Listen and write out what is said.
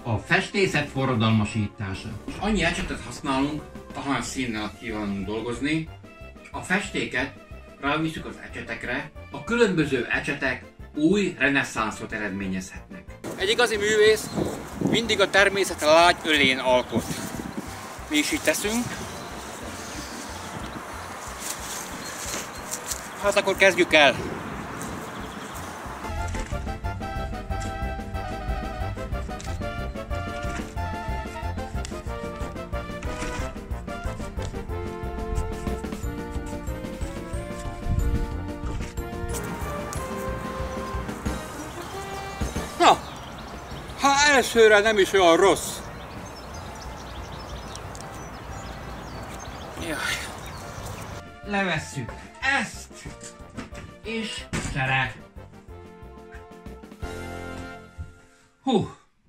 A festészet forradalmasítása. És annyi ecsetet használunk, ahány színnel kívánunk dolgozni. A festéket rávisszük az ecsetekre, a különböző ecsetek új reneszánszot eredményezhetnek. Egy igazi művész mindig a természet lágy ölén alkot. Mi is így teszünk. Hát akkor kezdjük el! Na, ha elsőre nem is olyan rossz. Jaj. Levesszük ezt, és csere. Hú,